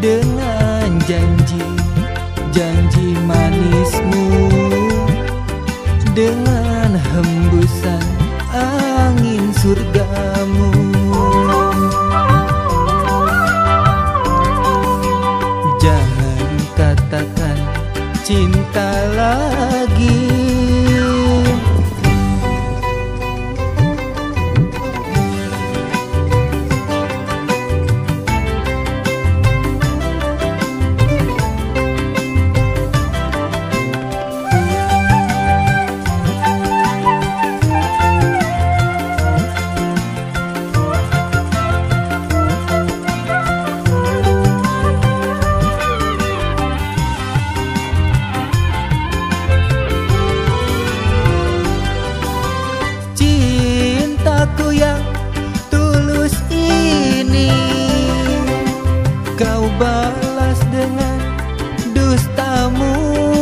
dengan janji manismu, dengan hembusan angin surgamu. Jangan katakan cinta lagi. Cintaku yang tulus ini kau balas dengan dustamu.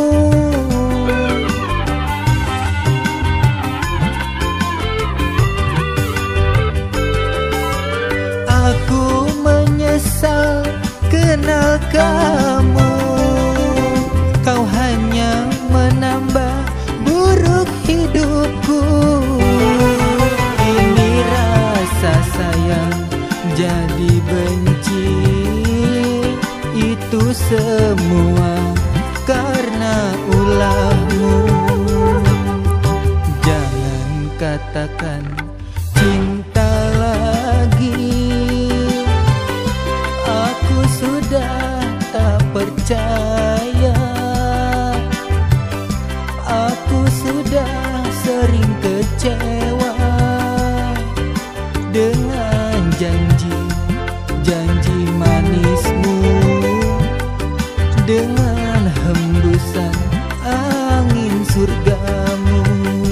Aku menyesal kenal kamu, kau hanya menambah buruk hidupku. Ini rasa sayang jadi benci, itu semua karena ulahmu. Jangan katakan cinta lagi, aku sudah tak percaya. Aku sudah sering kecewa dengan janji manismu, dengan hembusan angin surgamu.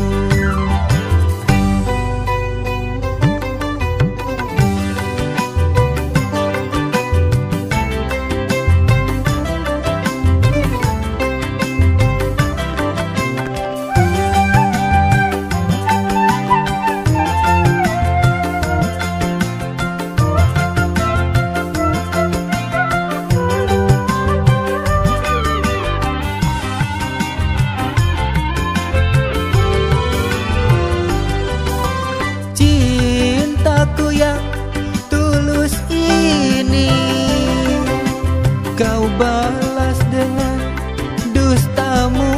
Cintaku yang tulus ini kau balas dengan dustamu.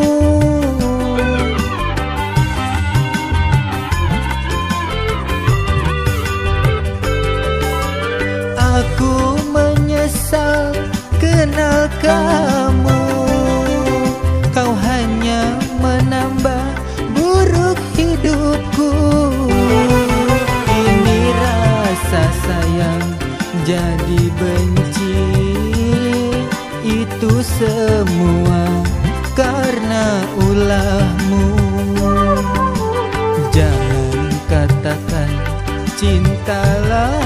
Aku menyesal kenal kamu, kau hanya menambah buruk hidupku. Ini rasa sayang jadi benci, itu semua karena ulahmu. Jangan katakan cinta lagi.